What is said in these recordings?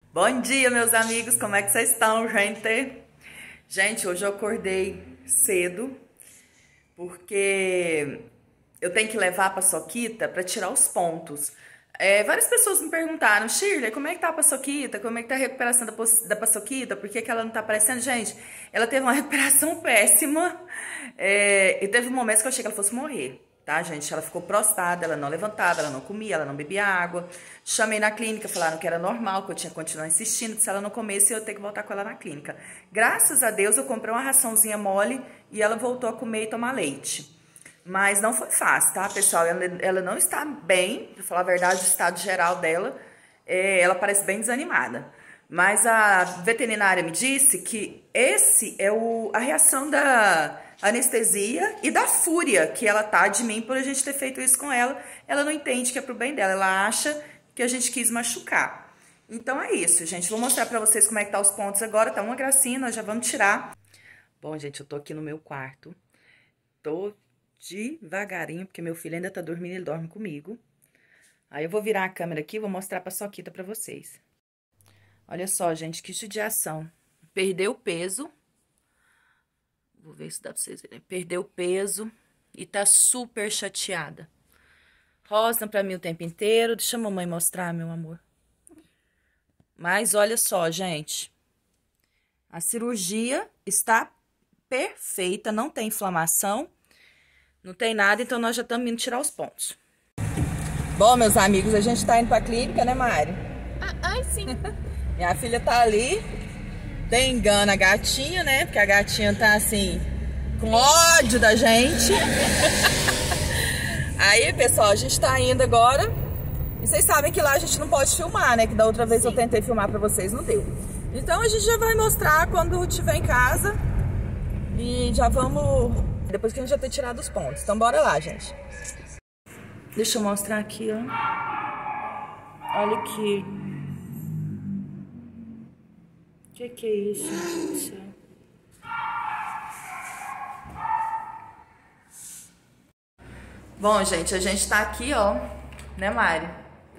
Bom dia, meus amigos, como é que vocês estão, gente? Gente, hoje eu acordei cedo porque eu tenho que levar a paçoquita para tirar os pontos. Várias pessoas me perguntaram: Shirley, como é que tá a paçoquita? Como é que tá a recuperação da paçoquita? Por que que ela não tá aparecendo? Gente, ela teve uma recuperação péssima, e teve momentos que eu achei que ela fosse morrer. Tá, gente? Ela ficou prostrada, ela não levantava, ela não comia, ela não bebia água. Chamei na clínica, falaram que era normal, que eu tinha que continuar insistindo, que se ela não comesse, eu ia ter que voltar com ela na clínica. Graças a Deus, eu comprei uma raçãozinha mole e ela voltou a comer e tomar leite. Mas não foi fácil, tá, pessoal? Ela não está bem, pra falar a verdade, o estado geral dela, ela parece bem desanimada. Mas a veterinária me disse que esse é a reação da anestesia e da fúria que ela tá de mim por a gente ter feito isso com ela. Ela não entende que é pro bem dela, ela acha que a gente quis machucar. Então é isso, gente. Vou mostrar pra vocês como é que tá os pontos agora. Tá uma gracinha, nós já vamos tirar. Bom, gente, eu tô aqui no meu quarto. Tô devagarinho, porque meu filho ainda tá dormindo, ele dorme comigo. Aí eu vou virar a câmera aqui e vou mostrar a paçoquita pra vocês. Olha só, gente, que judiação. Perdeu peso. Vou ver se dá pra vocês verem. Perdeu peso e tá super chateada. Rosna pra mim o tempo inteiro. Deixa a mamãe mostrar, meu amor. Mas olha só, gente. A cirurgia está perfeita, não tem inflamação, não tem nada, então nós já estamos indo tirar os pontos. Bom, meus amigos, a gente tá indo pra clínica, né, Mari? Sim. Minha filha tá ali, tem engano a gatinha, né? Porque a gatinha tá assim, com ódio da gente. Aí, pessoal, a gente tá indo agora. E vocês sabem que lá a gente não pode filmar, né? Que da outra vez eu tentei filmar pra vocês, não deu. Então a gente já vai mostrar quando estiver em casa. E já vamos... Depois que a gente já ter tirado os pontos. Então bora lá, gente. Deixa eu mostrar aqui, ó. Olha aqui. Que é isso, gente do céu? Bom, gente, a gente tá aqui, ó, né, Mari?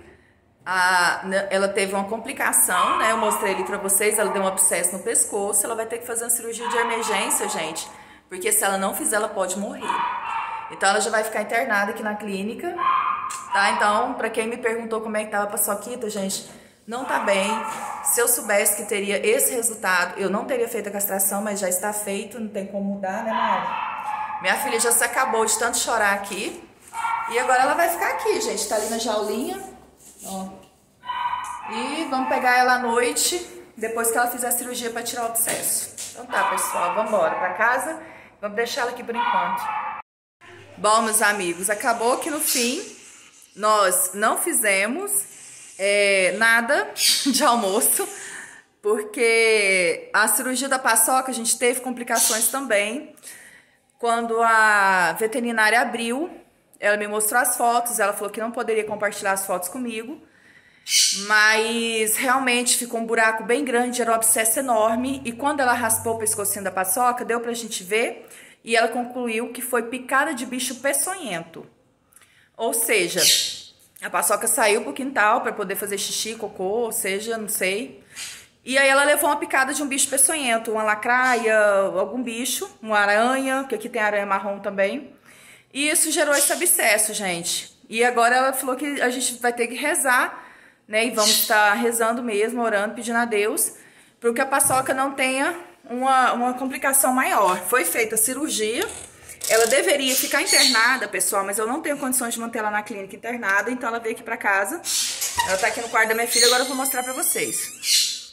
Ela teve uma complicação, né? Eu mostrei ali pra vocês, ela deu um abscesso no pescoço, ela vai ter que fazer uma cirurgia de emergência, gente, porque se ela não fizer, ela pode morrer. Então ela já vai ficar internada aqui na clínica, tá? Então, pra quem me perguntou como é que tava a paçoquita, gente, não tá bem. Se eu soubesse que teria esse resultado, eu não teria feito a castração, mas já está feito, não tem como mudar, né, Mari? Minha filha já se acabou de tanto chorar aqui. E agora ela vai ficar aqui, gente. Tá ali na jaulinha, ó. E vamos pegar ela à noite, depois que ela fizer a cirurgia pra tirar o abscesso. Então tá, pessoal, vamos embora pra casa. Vamos deixar ela aqui por enquanto. Bom, meus amigos, acabou que no fim nós não fizemos nada de almoço, porque a cirurgia da paçoca a gente teve complicações também. Quando a veterinária abriu, ela me mostrou as fotos, ela falou que não poderia compartilhar as fotos comigo, mas realmente ficou um buraco bem grande, era um abscesso enorme, e quando ela raspou o pescocinho da paçoca, deu pra gente ver, e ela concluiu que foi picada de bicho peçonhento. Ou seja, a paçoca saiu pro quintal para poder fazer xixi, cocô, ou seja, não sei. E aí ela levou uma picada de um bicho peçonhento, uma lacraia, algum bicho, uma aranha, que aqui tem aranha marrom também. E isso gerou esse abscesso, gente. E agora ela falou que a gente vai ter que rezar, né? E vamos estar rezando mesmo, orando, pedindo a Deus, para que a paçoca não tenha uma complicação maior. Foi feita a cirurgia. Ela deveria ficar internada, pessoal, mas eu não tenho condições de manter ela na clínica internada, então ela veio aqui pra casa. Ela tá aqui no quarto da minha filha, agora eu vou mostrar pra vocês.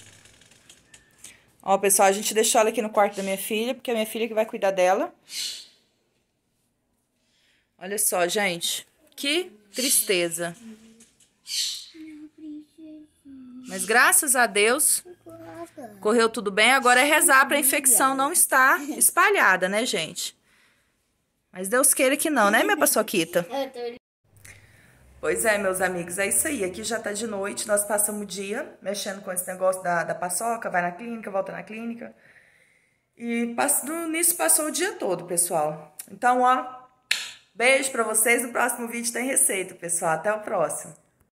Ó, pessoal, a gente deixou ela aqui no quarto da minha filha, porque é a minha filha que vai cuidar dela. Olha só, gente, que tristeza. Mas graças a Deus, correu tudo bem. Agora é rezar pra infecção não estar espalhada, né, gente? Mas Deus queira que não, né, minha paçoquita? Pois é, meus amigos, é isso aí. Aqui já tá de noite, nós passamos o dia mexendo com esse negócio da paçoca, vai na clínica, volta na clínica. E nisso passou o dia todo, pessoal. Então, ó, beijo pra vocês. No próximo vídeo tem receita, pessoal. Até o próximo.